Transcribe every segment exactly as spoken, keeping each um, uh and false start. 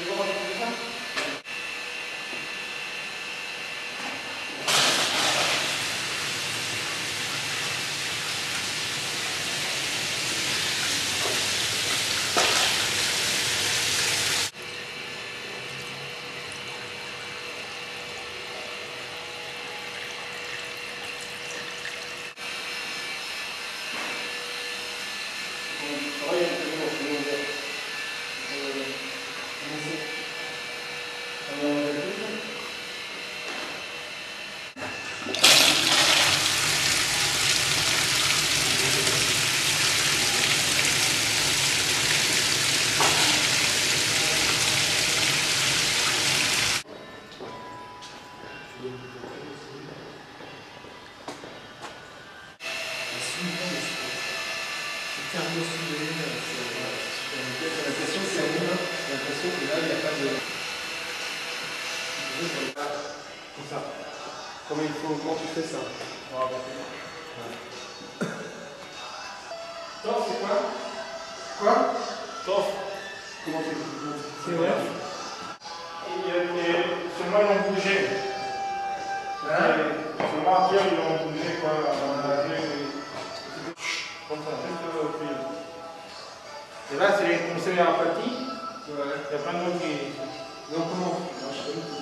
Comment il faut, comment tu fais ça? Torf, c'est quoi? Quoi? Torf. Comment tu fais? C'est vrai. Et seulement ils l'ont bougé. Hein? Seulement après ils l'ont bougé quoi. Comme ça, juste puis. Et là c'est les conseillers en partie. Il y a plein d'autres qui. Donc comment? Non, je sais pas.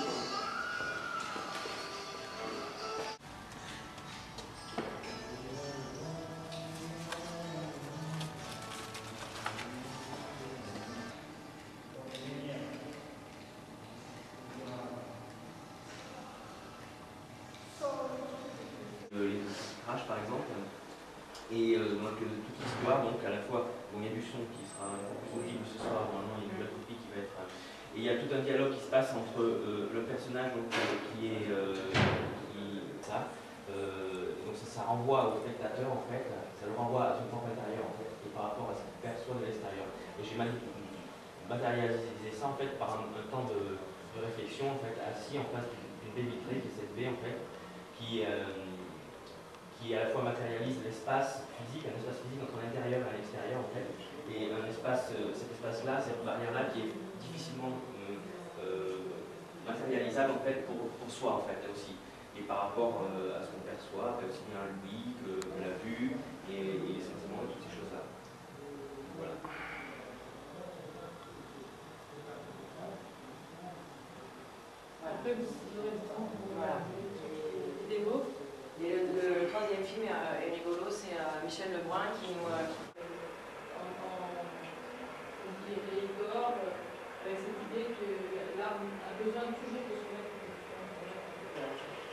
Les crash par exemple, et euh, donc euh, toute l'histoire, donc à la fois, bon, il y a du son qui sera un peu plus audible ce soir, normalement il y a une nouvelle copie qui va être. Euh, et il y a tout un dialogue qui se passe entre euh, le personnage donc, euh, qui est euh, qui, ça, euh, donc ça, ça renvoie au spectateur en fait, ça le renvoie à son propre intérieur en fait, et par rapport à ce qu'il perçoit de l'extérieur. Et j'ai matérialisé ça en fait par un, un temps de, de réflexion en fait, assis en face d'une baie vitrée qui est cette baie en fait, qui euh, qui à la fois matérialise l'espace physique, un espace physique entre l'intérieur et l'extérieur en fait, et un espace, euh, cet espace-là, cette barrière-là qui est difficilement euh, euh, matérialisable en fait pour, pour soi en fait aussi, et par rapport euh, à ce qu'on perçoit, aussi bien lui que la vue et, et les sentiments et toutes ces choses-là. Voilà. Après, vous aurez le temps pour voilà. Les démos. Et le, le, le troisième film est, est rigolo, c'est euh, Michel Lebrun qui nous... Euh, en, en, on dit Igor, avec cette idée que l'art a besoin toujours de se mettre en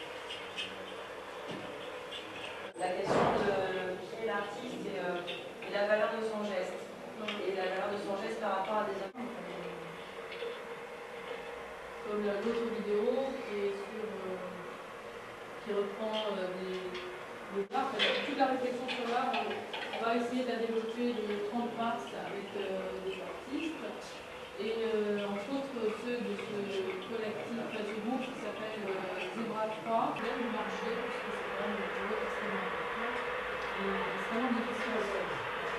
La question de qui est l'artiste et, euh, et la valeur de son geste. Et la valeur de son geste par rapport à des hommes. Comme l'autre vidéo qui est sur... Euh, qui reprend euh, des, des arts. Toute la réflexion sur l'art, on, on va essayer de la développer le trente mars avec euh, des artistes. Et euh, entre autres ceux de ce collectif, enfin, ce groupe qui s'appelle euh, Zebra trois, qui vient du marché, parce que c'est vraiment une vidéo extrêmement important et extrêmement difficile à faire.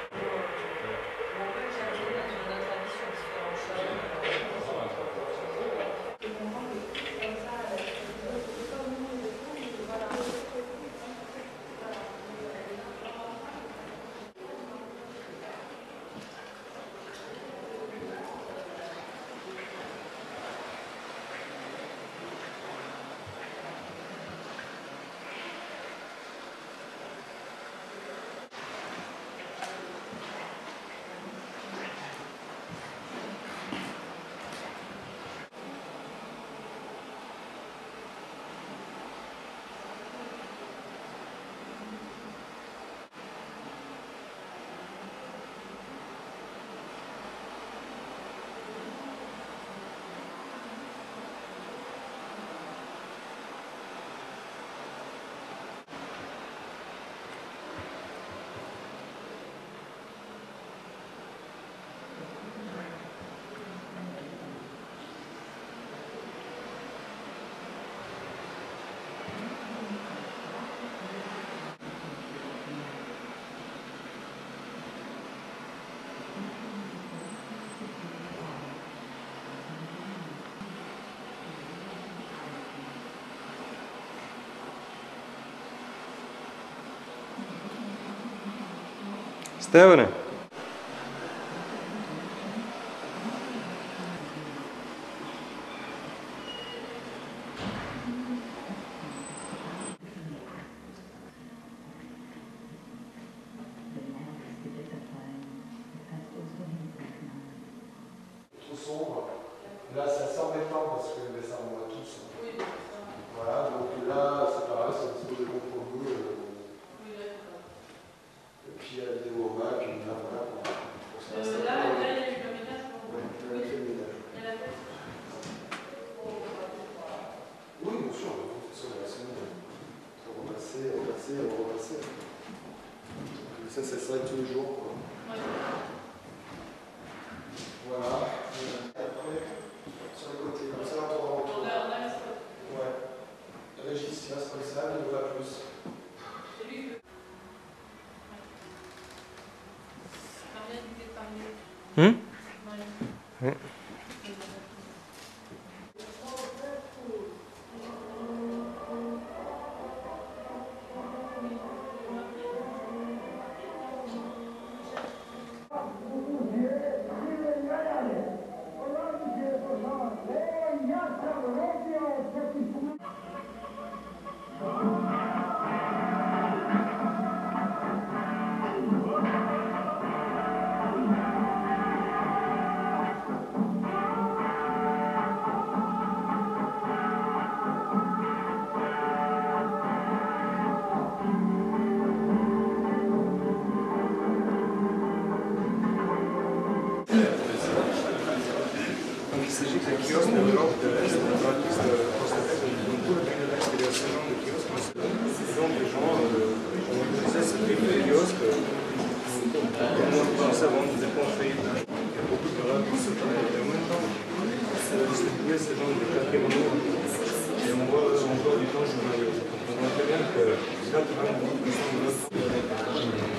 On peut chercher dans notre avis sur différents choses. Stefane. Trop sombre. Là, c'est assez embêtant parce que mais ça on voit tous. Oui, Voilà, donc là, c'est pareil, c'est un petit peu de compromis. Euh, oui, d'accord. et puis il y a la vidéo au bac, et là, voilà. Pour, pour ça, Euh, ça là, va. là, il y a eu le ménage. Ouais, là, il y a fait le ménage. Il y a la fête. Oui, bien sûr, de toute façon, la semaine, on va repasser, repasser, repasser. Donc, ça, c'est ça tous les jours. Quoi. Ouais. Voilà. Euh, après, sur le côté, comme ça, on va On a, on a la spot. Ouais. Régis, il reste comme ça, il ne va plus. C'est lui que. Marianne, il était parmi. Hum? Ouais. Ouais. Donc il s'agit d'un kiosque de l'Europe de l'Est, un artiste constaté donc tout le pays de l'Est, il y a ce genre de kiosque. Et donc les gens euh, ont utilisé ce type de kiosque pour ça vendre des conseils. Il y a beaucoup de rares et en même temps distribuer ce genre de patrimoine. Et on voit, on voit du temps journalier. Donc on voit très bien que quatre-vingt-dix pour cent de notre